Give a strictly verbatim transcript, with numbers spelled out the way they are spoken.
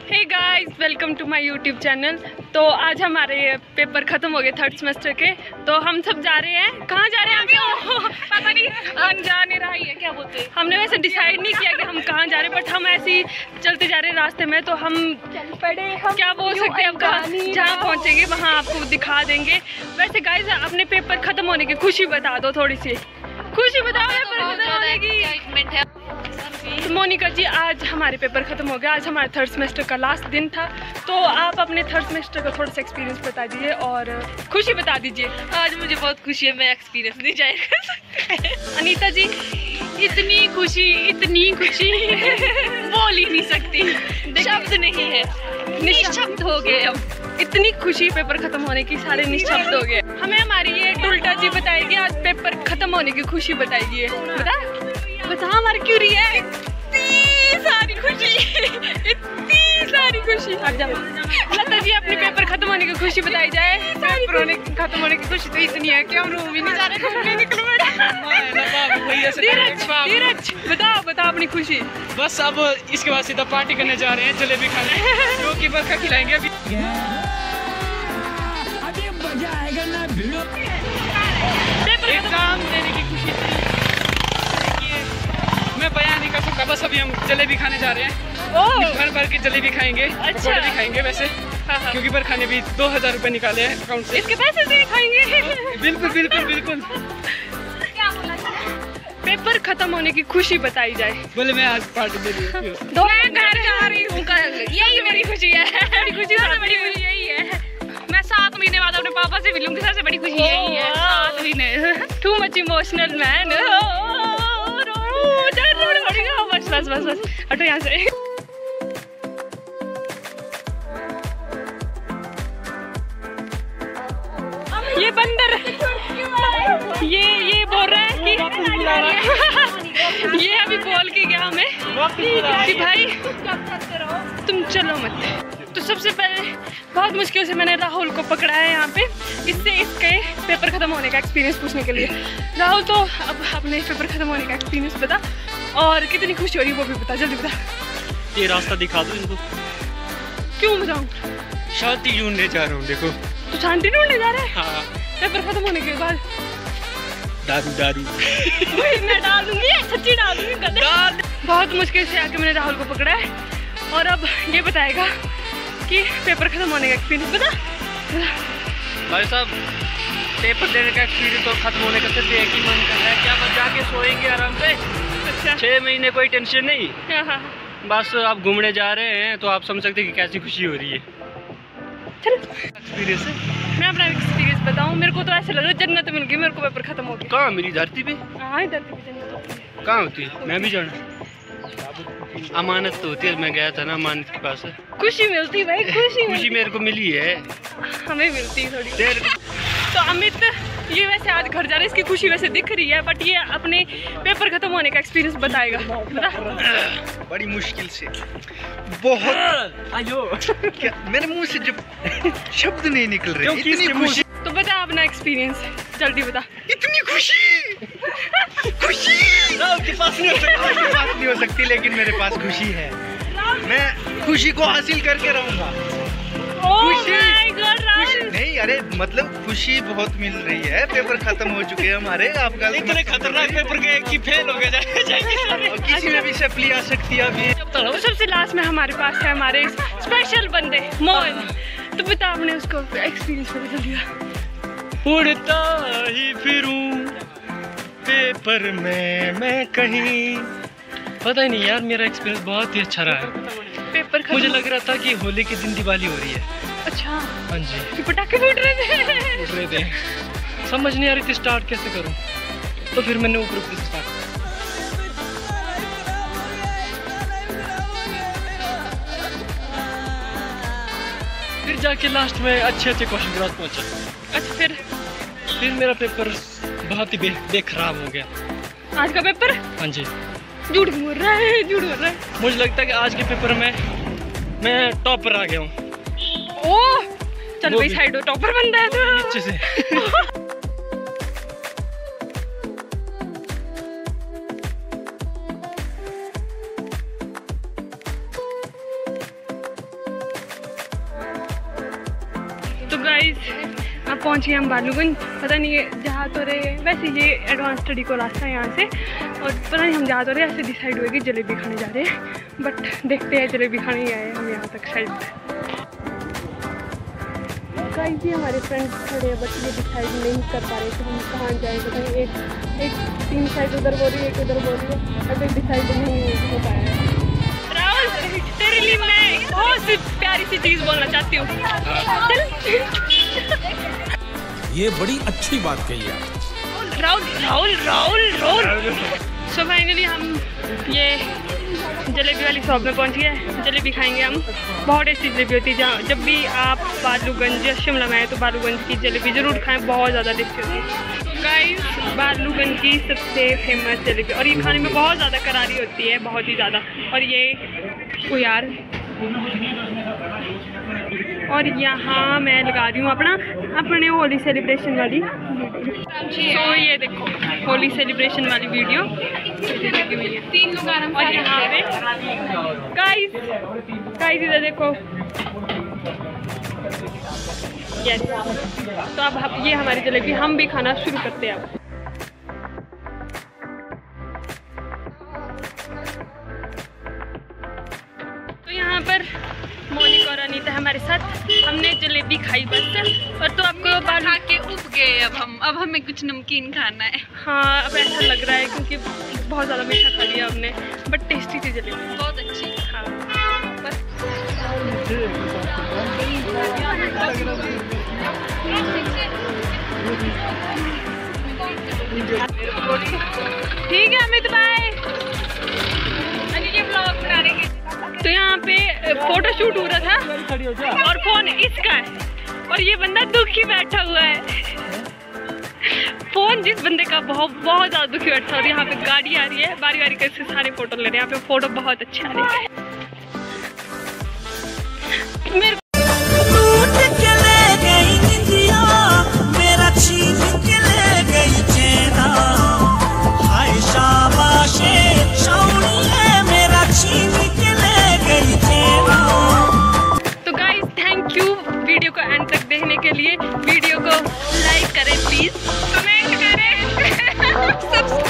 Hey guys, welcome to my YouTube channel. तो आज हमारे पेपर ख़त्म हो गए थर्ड सेमेस्टर के, तो हम सब जा रहे हैं। कहाँ जा रहे हैं हम? पता नहीं, हम जा नहीं रहा है, क्या बोलते हैं। हमने वैसे डिसाइड नहीं किया कि हम कहाँ जा रहे हैं, बट हम ऐसे ही चलते जा रहे हैं रास्ते में। तो हम पड़े हम क्या बोल सकते हैं, अब कहाँ जहाँ पहुँचेंगे वहाँ आपको दिखा देंगे। वैसे गाइस, अपने पेपर ख़त्म होने की खुशी बता दो, थोड़ी सी खुशी बताओ पेपर खत्म होने की। तो मोनिका जी, आज हमारे पेपर ख़त्म हो गया। आज हमारे थर्ड सेमेस्टर का लास्ट दिन था, तो आप अपने थर्ड सेमेस्टर का थोड़ा सा एक्सपीरियंस बता दीजिए और खुशी बता दीजिए। आज मुझे बहुत खुशी है, मैं एक्सपीरियंस नहीं जाहिर कर सकती। अनीता जी, इतनी खुशी इतनी खुशी बोल ही नहीं सकती, शब्द नहीं है, निशब्द हो गए। अब इतनी खुशी पेपर ख़त्म होने की, सारे निशब्द हो गए। हमें हमारी ये टुल्टा जी बताएगी आज पेपर ख़त्म होने की खुशी बताएगी। बता बता हमारी क्यों रही है इतनी सारी खुशी, इतनी सारी खुशी। लता जी, अपने पेपर खत्म होने की खुशी बताई जाए। पेपर होने खत्म होने की खुशी तो इतनी है कि हम रूम भी नहीं जा रहे, निकलो। धीरज धीरज बताओ बताओ अपनी खुशी। बस अब इसके बाद सीधा पार्टी करने जा रहे हैं, जलेबी खाने, जो कि बरखा खिलाएंगे अभी। अभी मजा आएगा ना भिड़ो। एग्जाम देने की खुशी मैं बयान नहीं कर सकता। बस अभी हम जलेबी खाने जा रहे हैं, भर भर के जलेबी खाएंगे, पकौड़े भी खाएंगे वैसे। हाँ हाँ। क्योंकि बरखा ने भी दो हजार रुपए निकाले हैं अकाउंट से। इसके पैसे से खाएंगे। बिल्कुल बिल्कुल बिल्कुल। पेपर खत्म होने की खुशी बताई जाए। बोले मैं आज पार्टी दे रही हूँ, मैं घर जा रही हूँ, यही मेरी खुशी है। बड़ी खुशी सबसे बड़ी खुशी यही है। मैं सात महीने बाद अपने पापा से मिलूंगी, सबसे बड़ी खुशी यही है। सात महीने टू मच इमोशनल मैन। बस बस बस बस हटो यहाँ से। ये बंदर ये ये बोल रहा है कि ये अभी बोल के गया हमें कि भाई तुम चलो मत। तो सबसे पहले बहुत मुश्किल से मैंने राहुल को पकड़ा है यहाँ पे, इससे इसके पेपर खत्म होने का एक्सपीरियंस पूछने के लिए। राहुल, तो अब अपने पेपर खत्म होने का एक्सपीरियंस बता और कितनी खुशी हो रही है वो भी बता, जल्दी बता। ये रास्ता दिखा दो इनको। क्यों बताऊँ? शांति ढूंढने जा रहा हूँ। देखो तो शांति ढूंढने जा रहे हैं? हाँ। पेपर खत्म होने के बाद दारू दारू मैं डालूंगी, सच्ची डालूंगी। डाल। बहुत मुश्किल से आके मैंने राहुल को पकड़ा है और अब ये बताएगा कि पेपर खत्म होने का एक्सपीरियंस बता। भाई साहब, पेपर देने का एक्सपीरियंस तो खत्म होने का सिर्फ एक ही मन कर रहा है, क्या बस जाके सोएंगे आराम से। अच्छा। छः महीने कोई टेंशन नहीं। हाँ हाँ। बस आप घूमने जा रहे हैं तो आप समझ सकते हैं कि कैसी खुशी हो रही है। चल एक्सपीरियंस है। मैं अपना एक्सपीरियंस बताऊँ। मेरे को तो ऐसा लग रहा है जन्नत मिल गई, मेरे को पेपर खत्म हो गया। कहाँ मिली? धरती पे? हाँ, धरती पे जन्नत होती है। कहाँ होती है? मैं भी जाना। अमानत तो होती है, मैं गया था ना अमानत के पास। खुशी मिलती भाई, खुशी खुशी मेरे को मिली है, हमें मिलती है थोड़ी देर। तो अमित ये वैसे आज घर जा रहे हैं, इसकी खुशी वैसे दिख रही है, बट ये अपने पेपर खत्म होने का एक्सपीरियंस बताएगा। बता। बड़ी मुश्किल से, बहुत आयो क्या मेरे मुंह से जब शब्द नहीं निकल रहे, इतनी खुशी। तो बता अपना एक्सपीरियंस, जल्दी बता। इतनी खुशी खुशी आपके पास नहीं हो सकती, आपके पास नहीं हो सकती, लेकिन मेरे पास खुशी है। मैं खुशी को हासिल करके रहूंगा। खुशी खुशी नहीं, अरे मतलब खुशी बहुत मिल रही है। पेपर खत्म हो चुके हैं हमारे। आप इतने खतरनाक पेपर गए कि फेल हो गए और किसी में भी सप्ली आ सकती है अभी। तो सबसे लास्ट में हमारे पास है हमारे स्पेशल बंदे मोहन। तो बता अपने उसको एक्सपीरियंस बता दिया। उड़ता ही फिरूं पेपर में मैं कहीं, पता ही नहीं यार, मेरा एक्सपीरियंस बहुत ही अच्छा रहा है। पेपर मुझे लग रहा था कि होली के दिन दिवाली हो रही है। अच्छा। हाँ जी। कि पटाखे फूट रहे थे। फूट रहे थे, समझ नहीं आ रही थी स्टार्ट कैसे करूं, तो फिर मैंने ऊपर ऊपर से स्टार्ट। फिर जाके लास्ट में अच्छे अच्छे क्वेश्चन के पास पहुंचा। अच्छा, फिर फिर मेरा पेपर बहुत ही बे, बेखराब हो गया। आज का पेपर? हाँ जी। झूठ बोल रहा है, झूठ बोल रहा है। मुझे लगता है कि आज के पेपर में मैं टॉपर आ गया हूँ। ओह चल भाई, साइड टॉपर बन रहा है तो अच्छे से। गाइस अब पहुँचे हम बालूगंज। पता नहीं ये जहाँ तो रहे, वैसे ये एडवांस स्टडी को रास्ता है यहाँ से, और पता नहीं हम जहाँ तो रहे, ऐसे डिसाइड हुए कि जलेबी खाने जा रहे हैं। बट देखते हैं जलेबी खाने ही आए हम यहाँ तक शायद। गाइस ये हमारे फ्रेंड्स खड़े हैं बट ये डिसाइड नहीं कर पा रहे कि हम कहाँ जाएँ। पता नहीं एक एक तीन साइड उधर बोल रही है, एक उधर बोल रही है, अभी डिसाइड नहीं हो पाया है। राहुल तेरे लिए मैं बहुत सी प्यारी सी चीज़ बोलना चाहती हूँ। ये बड़ी अच्छी बात कही आप। राहुल राहुल राहुल राहुल सो फाइनली हम ये जलेबी वाली शॉप में पहुंच गए। जलेबी खाएंगे हम। बहुत टेस्टी जलेबी होती है। जहाँ जब भी आप बालूगंज या शिमला में आए तो बालूगंज की जलेबी ज़रूर खाएं, बहुत ज़्यादा टेस्टी होती है। तो गाइस बालूगंज की सबसे फेमस जलेबी, और ये खाने में बहुत ज़्यादा करारी होती है, बहुत ही ज़्यादा। और ये ओ यार, और यहाँ मैं लगा रही हूँ अपना अपने होली सेलिब्रेशन वाली वीडियो। तो ये देखो होली सेलिब्रेशन वाली वीडियो लगी हुई है। तीन लोग आराम। और यहाँ पे गाइस गाइस इधर देखो। यस तो अब हम ये हमारी जलेबी हम भी खाना शुरू करते हैं अब। तो यहाँ पर मोनिका और अनीता हमारे साथ, हमने जलेबी खाई बस। और तो आपको बालू खा के उब गए अब हम अब हमें कुछ नमकीन खाना है। हाँ अब ऐसा लग रहा है क्योंकि बहुत ज़्यादा मीठा खा लिया हमने, बट टेस्टी थी जलेबी, बहुत अच्छी। हाँ बस ठीक है अमित भाई। ये ब्लॉग बना रहे हैं। तो यहाँ पे फोटो शूट हो रहा था और फोन इसका है और ये बंदा दुखी बैठा हुआ है। फोन जिस बंदे का बहुत बहुत ज़्यादा दुखी बैठा है। और यहाँ पे गाड़ी आ रही है, बारी बारी करके सारे फोटो ले रहे हैं। यहाँ पे फोटो बहुत अच्छे आ रहे हैं। मेरे देखने के लिए वीडियो को लाइक करें प्लीज, कमेंट करें, सब्सक्राइब